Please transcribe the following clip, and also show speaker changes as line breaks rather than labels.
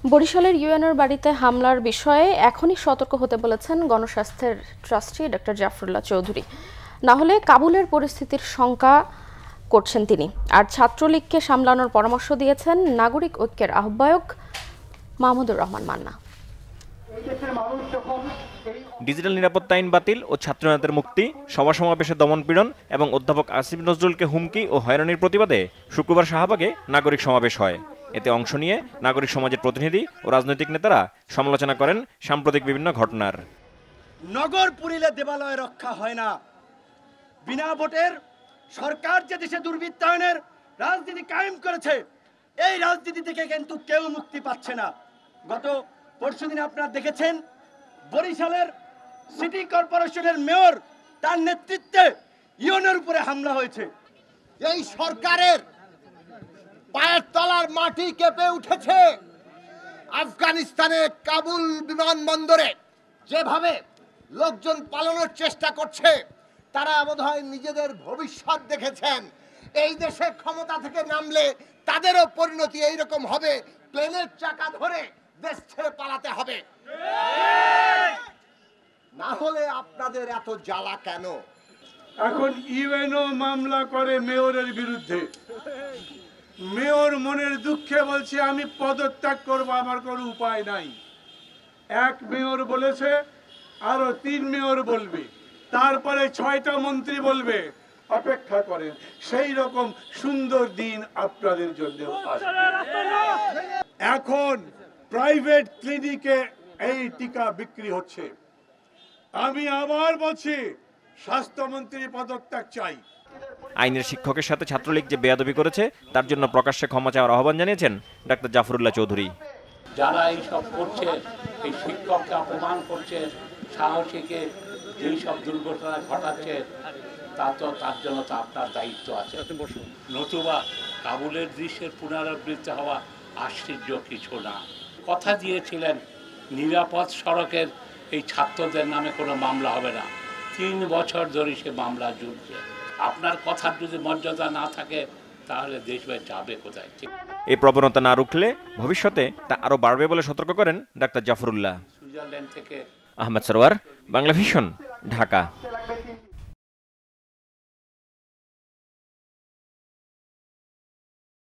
বরিশালের ইউএনওর বাড়িতে হামলার বিষয়ে এখনই সতর্ক হতে বলেছেন গণস্বাস্থ্যের ট্রাস্টি ডক্টর জাফরুল্লাহ চৌধুরী। না হলে কাবুলের পরিস্থিতির শঙ্কা করছেন তিনি। আর ছাত্রলীগকে সামলানোর পরামর্শ দিয়েছেন নাগরিক ঐক্যের আহ্বায়ক মাহমুদুর রহমান মান্না।
ডিজিটাল নিরাপত্তা আইন বাতিল ও ছাত্রনেতাদের মুক্তি, সভা সমাবেশে দমনপীড়ন এবং অধ্যাপক আসিফ নজরুলকে হুমকি ও হয়রানির প্রতিবাদে শুক্রবার শাহবাগে নাগরিক সমাবেশ হয়। এতে অংশ নিয়ে নাগরিক সমাজের প্রতিনিধি ও রাজনৈতিক নেতারা সমালোচনা করেন সাম্প্রতিক বিভিন্ন ঘটনার।
নগর পুরিলে দেবালয় রক্ষা হয় না। বিনা ভোটের সরকার যে দেশে দুর্বৃত্তায়নের রাজনীতি কায়েম করেছে, এই রাজনীতি থেকে কিন্তু কেউ মুক্তি পাচ্ছে না। গত পরশুদিন আপনারা দেখেছেন বরিশালের সিটি কর্পোরেশনের মেয়র তার নেতৃত্বে ইউএনওর উপরে হামলা হয়েছে।
এই সরকারের পায়ের তলার মাটি কেঁপে উঠেছে। আফগানিস্তানে কাবুল বিমানবন্দরে যেভাবে লোকজন পালানোর চেষ্টা করছে, তারা বোধহয় নিজেদের ভবিষ্যৎ দেখেছেন। এই দেশে ক্ষমতা থেকে নামলে তাদেরও পরিণতি এইরকম হবে, প্লেনের চাকা ধরে দেশ ছেড়ে পালাতে হবে। না হলে আপনাদের এত জ্বালা কেন?
এখন ইউএনও মামলা করে মেয়রের বিরুদ্ধে। মেয়র মনের দুঃখে বলছে আমি পদত্যাগ করব, আমার কোনো উপায় নাই। এক মেয়র বলেছে, আরো 3 মেয়র বলবে, তারপরে 6টা মন্ত্রী বলবে। অপেক্ষা করেন, সেই রকম সুন্দর দিন আপনাদের জন্য আসবে। এখন প্রাইভেট ক্লিনিকে এই টিকা বিক্রি হচ্ছে। আমি আবার বলছি, স্বাস্থ্যমন্ত্রী পদত্যাগ চাই।
আইনের শিক্ষকের সাথে ছাত্রলীগ যে বেয়াদবি করেছে তার জন্য প্রকাশ্যে ক্ষমা চাওয়ার আহ্বান জানিয়েছেন ডাক্তার জাফরুল্লাহ চৌধুরী।
যারা এইসব করছে, এই শিক্ষককে অপমান করছে, সাহসীকে যেই সব দুর্ঘটনা ঘটাচ্ছে, তার জন্য তো আপনার দায়িত্ব আছে। নতুবা কাবুলের দৃশ্যের পুনরাবৃত্তি হওয়া আশ্চর্য কিছু না। কথা দিয়েছিলেন নিরাপদ সড়কের এই ছাত্রদের নামে কোনো মামলা হবে না। 3 বছর ধরে সে মামলা ঝুলছে। আপনার কথার যদি মর্যাদা না থাকে তাহলে দেশ যাবে কোথায়?
এই প্রবণতা না রুখলে ভবিষ্যতে তা আরো বাড়বে বলে সতর্ক করেন ডাক্তার জাফরুল্লাহ।
সুইজারল্যান্ড থেকে
আহমেদ সরওয়ার, বাংলা ভিশন, ঢাকা।